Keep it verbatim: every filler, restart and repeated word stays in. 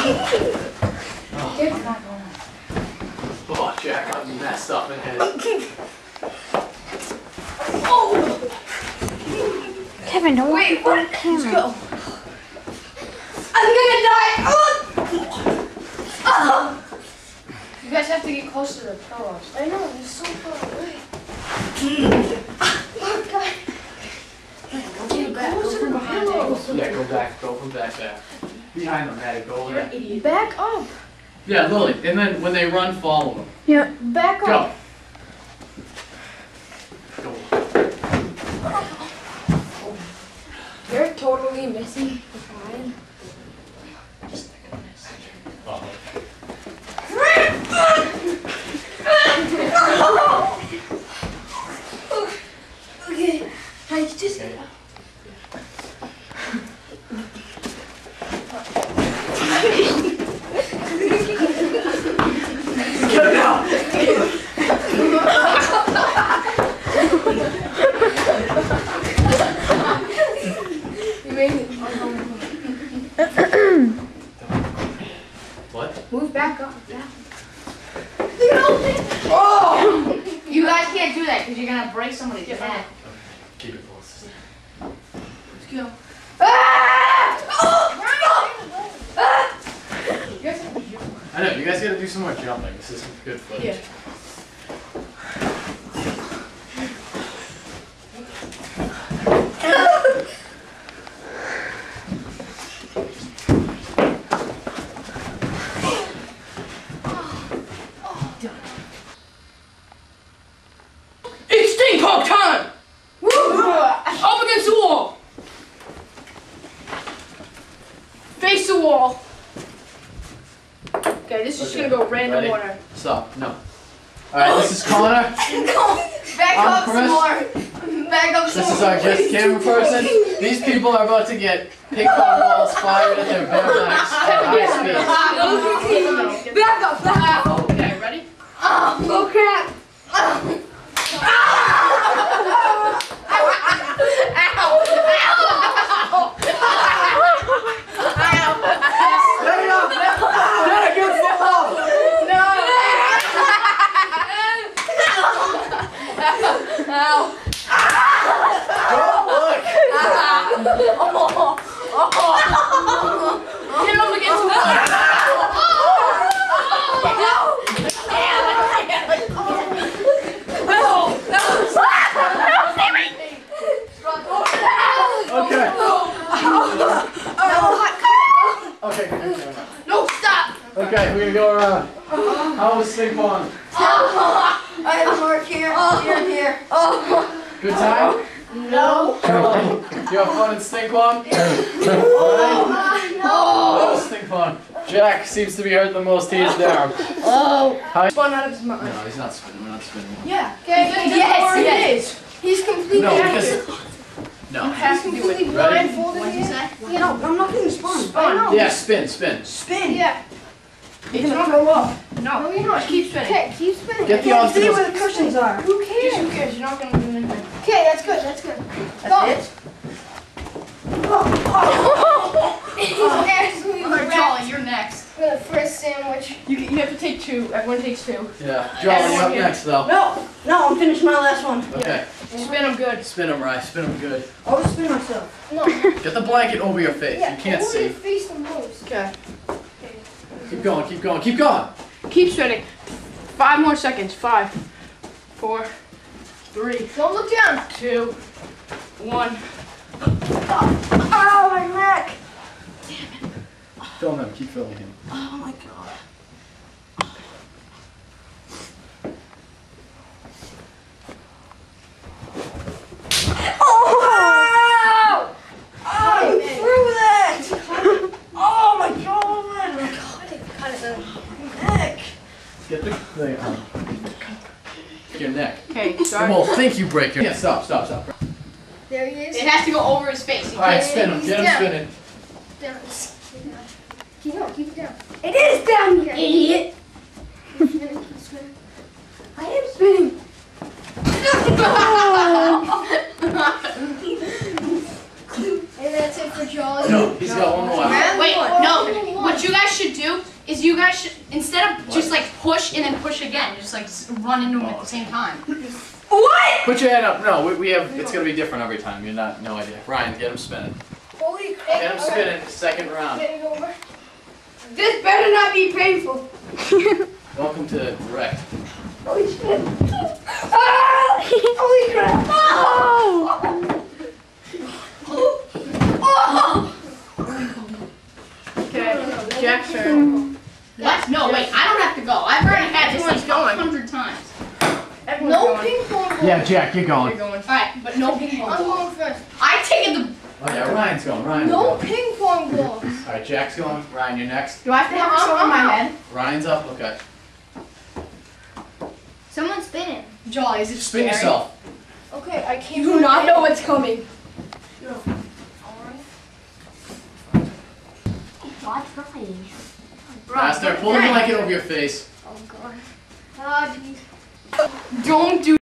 Oh, Jack, I'm messed up in head. Oh! Kevin, don't wait. What? Let's go. I'm gonna die. Oh! Oh! You guys have to get closer to the pillows. I know, it's so far away. Oh, God. Get back. Go from behind. Yeah, go back, go from back there. Behind them, Maddie, go over there. Idiot. Back up. Yeah, Lily, and then when they run, follow them. Yeah. Back Go. up. Go. You're totally missing the line. Just think of this. Uh-oh. Okay. I just. Okay. Get it out! You made it. What? Move back up. Yeah. Oh! You guys can't do that because you're gonna break somebody's neck. Keep it close. Let's go. Ah! Oh! Ah! You guys have to jump. I know, you guys gotta do some more jumping. This is some good footage. Yeah. It's stink pop time! Up against the wall! Face the wall! Okay, this is just Okay, gonna go random ready? order. Stop. No. Alright, this is Connor. Back I'm up some Chris. more. Back up some This is more. our guest camera person. These people are about to get ping pong balls fired at their bare backs at high speed. Back up, back up. Okay, ready? Oh, oh crap. Oh. Ow. Ow. Get it up! Get a good fall! Ow. Don't look! Get up against the wall! Okay. Okay, never mind. No, stop. Okay, we're gonna go around. How was Sting Pong? I have more here, here, here. Oh. Good time? No. You have fun in Sting Pong? Oh, That was Sting Pong. Jack seems to be hurt the most. He is down. Oh. How Spun out of his mind. No, he's not spinning. We're not spinning. Yeah. Okay. Yes, yes. He's completely No, active. because... No. He's completely Ready? blindfolded. What'd you say? You know, I'm not getting spun. I know. Yeah, spin, spin. Spin. Yeah. It's not go up. No, No, you're not. keep spinning. Okay, keep spinning. Get the Okay, obstacles. see where the cushions are. Who Just who cares? cares? You're not gonna do anything. Okay, that's good. That's good. That's it? He's absolutely Alright, wrecked. Jolly, you're next. For the first sandwich. You, you have to take two. Everyone takes two. Yeah. Jolly, you up next though. No, no, I'm finished my last one. Okay. Spin them good. Spin him right. Spin him good. I'll just spin myself. No. Get the blanket over your face. Yeah, You can't over your see. face the most. Okay. Keep going. Keep going. Keep going. Keep spinning. Five more seconds. Five, four, three, Don't look down. two, one. Oh, my neck! Film him. Keep filming him. Oh my god. Oh! Oh, you threw that! Oh my god! Cut it, cut it. Neck! Get the thing on. Your neck. Okay, start. Well, think you break your. Yeah. Stop. Stop. Stop. There he is. It has to go over his face. All right. Spin him. Get him Down. spinning. Down. Keep it, keep it down. It is down, you idiot. Keep spinning, keep spinning. I am spinning. And that's it for Jolly. No, he's got one more. Round Wait, one. no. Round one. Which what you guys should do is you guys should, instead of just like push and then push again, just like s- run into them at the same time. What? Put your hand up. No, we, we have. It's gonna be different every time. You're not. No idea. Ryan, get him spinning. Holy crap. Get him spinning. Second round. Get it over. This better not be painful. Welcome to Wrecked. Holy shit. Ah! Holy crap. Oh! Oh! Okay, Jack's turn. What? No, wait, I don't have to go. I've already had this like Everyone's going. a hundred times. Everyone's No going. ping pong ball. Yeah, Jack, you're You're going. going. Alright, but no ping pong I'm ball. going first. I take it the. Oh yeah, Ryan's going. Ryan's No going. ping pong balls. All right, Jack's going. Ryan, you're next. Do I have to have this over my head? Ryan's up. Okay. Someone's spinning. Jolly, is it Spin scary? yourself. Okay, I can't. You do not know what's coming. Watch Ryan. Master, pull the blanket over your face. Oh god. Ah, jeez. Don't do